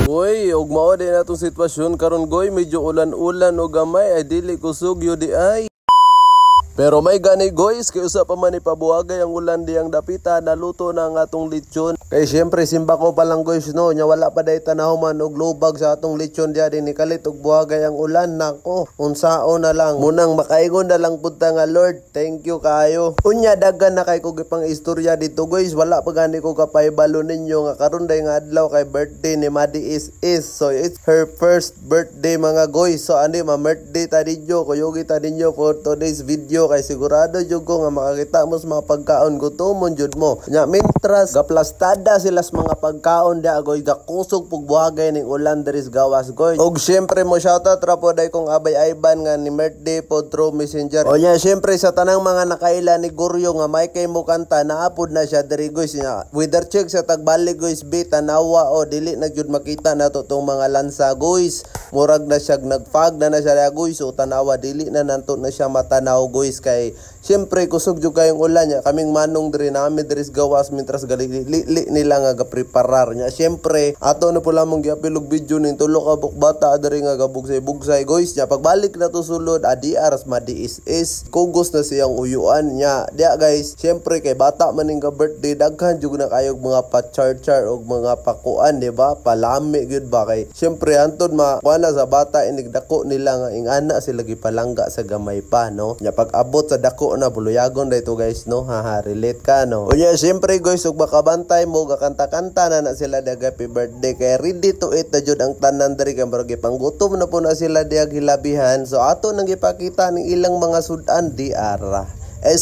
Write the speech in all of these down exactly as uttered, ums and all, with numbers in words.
Uy, ug mao din atong sitwasyon karon goy, medyo ulan-ulan o gamay ay dili kusog yun di ay. Pero may gani guys, kay usa pa man ipabuhagay ang ulan diyang dapita, naluto na ang atong lechon. Kay syempre simba ko pa lang guys no, nya wala pa day tanaw man og lubag sa atong lechon diya din ikalit og buhagay ang ulan nako. Unsaon na lang, munang makaingon na lang punta nga Lord, thank you kayo. Unya daghan na kay ko gipang istorya dito guys, wala pa gani ko kapaybalo ninyo nga karon day nga adlaw kay birthday ni Madi is is. So it's her first birthday mga guys. So ani ma birthday ta dinyo, kuyogi ta dinyo for today's video. Kay sigurado jud ko nga makakita mo sa mga pagkaon gutomon jud mo. Nya mintras gaplastada sila sa mga pagkaon dia goy gakusog pug buhagay ning ulan deris gawas goy. Og syempre mo shoutout ra po day kong abay Ivan nga ni birthday po through messenger. O nya syempre sa tanang mga nakaila ni Goryo nga may kay mo kanta naapod na siya diri guys nya. Weather check sa tagbalik guys bi tanawa o dili na jud makita nato tong mga lansa guys. Murag na siya nagfag na na siya guys so tanawa dili na nanto na siya matanaw guys. Kay syempre kusog jud kayong ulan nya kaming manong diri nami diri gawas mintras gali li, li nila nga gapreparar nya. Syempre ato na po lamang giapilog video ning tulo ka bukbata diri nga gabugsay-bugsay guys nya. Pagbalik na to sulod adi aras Madi is is kugos na siyang uyuan nya dia guys. Syempre kay bata man ning birthday daghan jud na kayog mga pa-char-char og mga pakuan di ba, palami gyud ba. Kay syempre antod ma wala sa bata inigdako nila nga ingana sila gipalangga sa gamay pa no nya. Pag abot sa dako na buluyagon dito guys no, haha relate ka no. Unya syempre guys ug makabantay mo gakanta-kanta na na sila dag happy birthday kay ready to eat na jud ang tanan diri kay murag panggutom na po na sila diag hilabihan. So ato nang gipakita ning ilang mga sudan di ara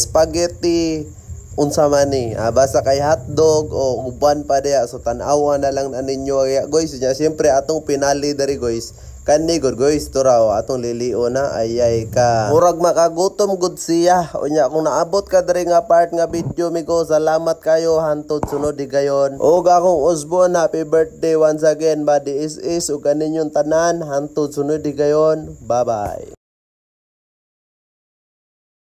spaghetti unsa man ni ah, basta kay hotdog o uban pa diya. So tan-awa na lang na ninyo guys nya. Syempre atong pinali diri guys kani good guys to raw atong lilio na ayay ka murag makagutom gud siya. Unya kung naabot ka diri nga part nga video migo, salamat kayo hantod sunod di gayon. Og akong Osbon happy birthday once again Madi is is ug kaninyong tanan hantod sunod di gayon. Bye bye.